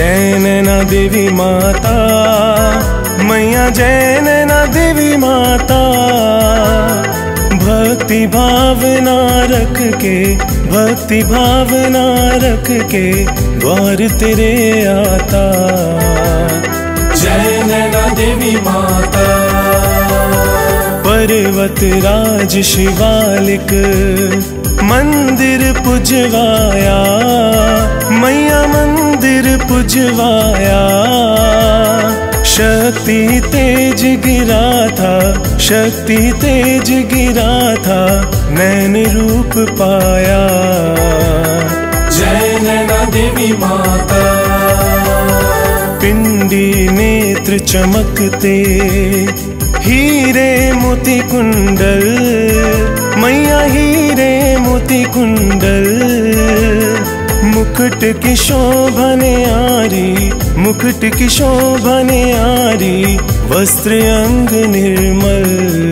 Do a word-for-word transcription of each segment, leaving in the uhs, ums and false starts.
जय नैना देवी माता मैया, जय नैना देवी माता। भक्ति भावना रख के, भक्ति भावना रख के द्वार तेरे आता। जय नैना देवी माता। पर्वत राज शिवालिक मंदिर पुजवाया, मैया मंदिर पुजवाया। शक्ति तेज गिरा था, शक्ति तेज गिरा था, नैन रूप पाया। जय नैना देवी माता। पिंडी नेत्र चमकते, हीरे मोती कुंडल, मैया हीरे मोती कुंडल। मुकुट की शोभन आरी, मुकुट की शोभन आरी, वस्त्र अंग निर्मल।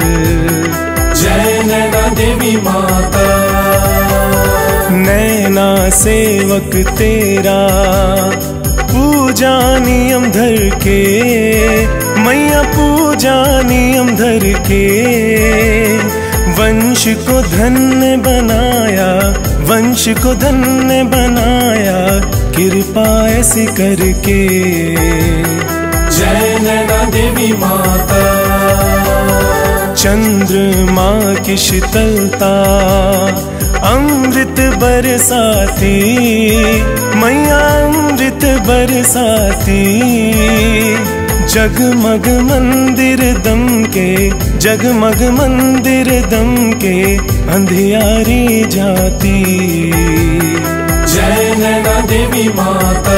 जय नैना देवी माता। नैना सेवक तेरा पूजा नियम धर के, मैया पूजा नियम धर के। वंश को धन्य बनाया, वंश को धन्य बनाया, कृपा ऐसी करके। जय नैना देवी माता। चंद्रमा की शीतलता अमृत बरसाती, मैया अमृत बरसाती। जगमग मंदिर दम के, जगमग मंदिर दम के, अंधियारी जाती। जय नैना देवी माता।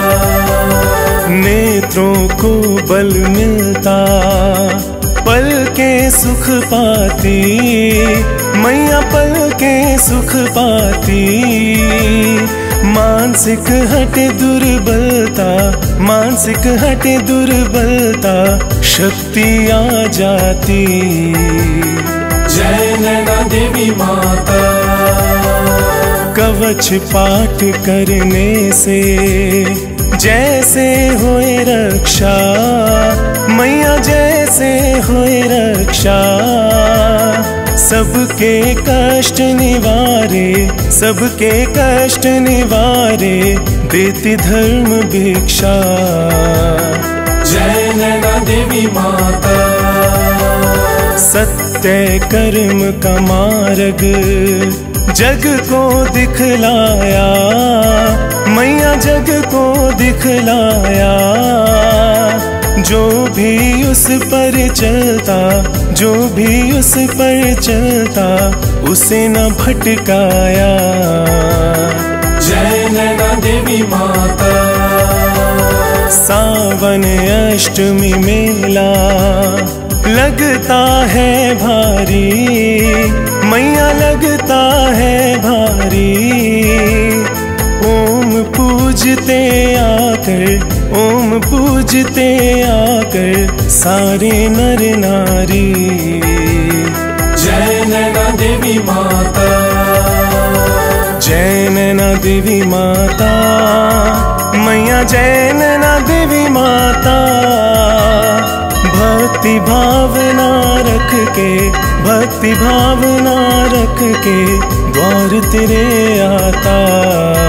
नेत्रों को बल मिलता, पल के सुख पाती, मैया पल के सुख पाती। मानसिक हटे दुर्बलता, मानसिक हटे दुर्बलता, शक्ति आ जाती। जय नैना देवी माता। कवच पाठ करने से जैसे होए रक्षा, मैया जैसे होए रक्षा। सबके कष्ट निवारे, सबके कष्ट निवारे, देती धर्म भिक्षा। जय नैना देवी माता। सत्य कर्म का मार्ग जग को दिखलाया, मैया जग को दिखलाया। जो भी उस पर चलता, जो भी उस पर चलता, उसे न भटकाया। जय नैना देवी माता। सावन अष्टमी मेला लगता है भारी, मैया लगता है भारी। ओम पूजते आकर, ओम पूजते आकर, सारे नर नारी। जय नैना देवी माता। जय नैना देवी माता, मैया जय नैना देवी माता। भक्ति भावना रख के, भक्ति भावना रख के, द्वार तेरे आता।